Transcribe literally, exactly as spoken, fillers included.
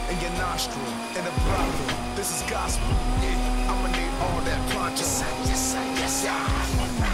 in your nostril, in the brothel. This is gospel. Yeah, I'ma need all that pronto. Yes, sir, yes, sir, yes, sir.